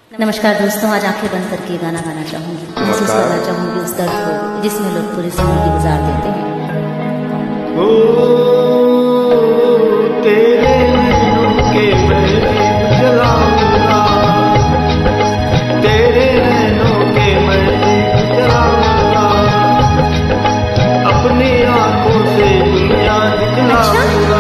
नमस्कार दोस्तों, आज आंखें बंद करके गाना गाना चाहूंगी, महसूस करना चाहूंगी उस दर्द को जिसमें लोग पूरी जिंदगी गुजार देते हैं। तेरे नैनों के मैं दीप जलाऊंगा, तेरे नैनों के मैं दीप जलाऊंगा, अपनी आंखों से दुनिया दिखलाऊंगा।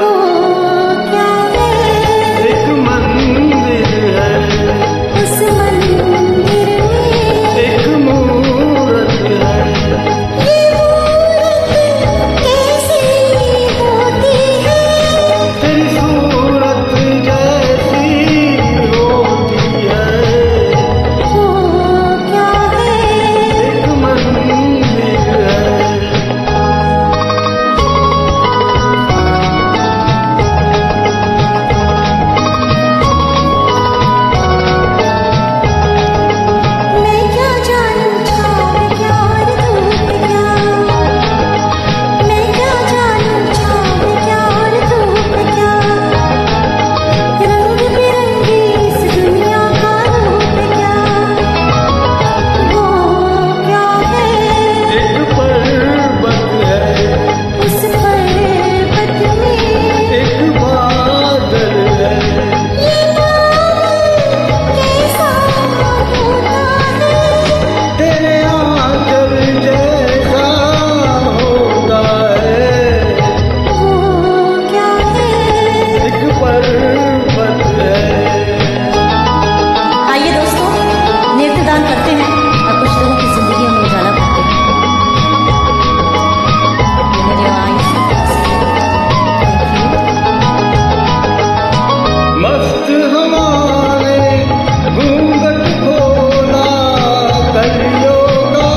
एक मंदिर है, उस मंदिर में एक मूरत है, ये मूरत कैसी होती है, तेरी सूरत जैसी होती है। वो क्या है? एक मंदिर है। मैं क्या जानूं छाँव क्या और धूप क्या, मैं क्या जानूं छाँव क्या और धूप क्या, रंग बिरंगी इस दुनिया का रूप क्या, वो क्या है? एक पर्वत है, उस पर्वत में एक बादल है, ये बादल कैसा होता है, तेरे आंचल जैसा होता है। वो क्या है? एक पर्वत है। आइए दोस्तों, नेत्रदान करते हैं और कुछ लोगों की जिंदगी में उजाला करते हैं। ये मेरे आइस मस्त हमारे घूंघट खोला कलियों का,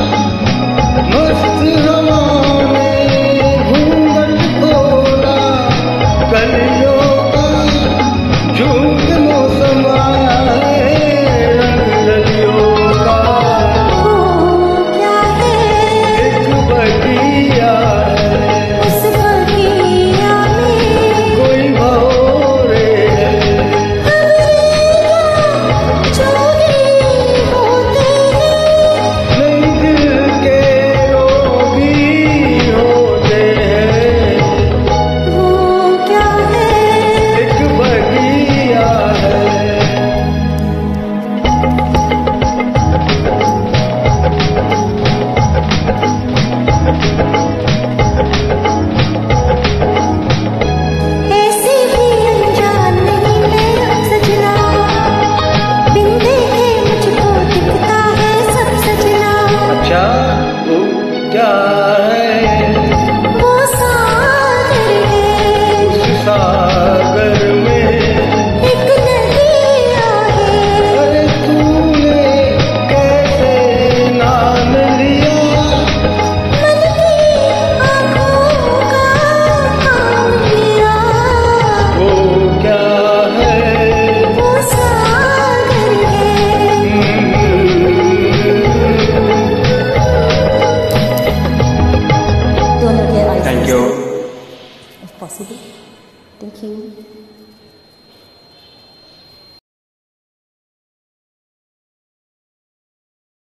मस्त हमारे घूंघट खोला कलियों का, झूठ मौसम आया है रंग रलियों का। वो क्या है? एक बगिया है, उस बगिया में कोई भौरे है, चोरी होते हैं, नहीं दिल के रोगी होते हैं। वो क्या है? एक बगिया है। ऐसे भी अनजान नहीं मैं सजना, बिन देखे मुझको दिखता है सब सजना, अच्छा वो क्या है? वो सागर है, उस सागर में एक नदिया है, अरे तूने कैसे नाम लिया? मन की आँखों का काम लिया, वो क्या है? वो सागर है। दोनों के आइस Thank you. if possible. Thank you.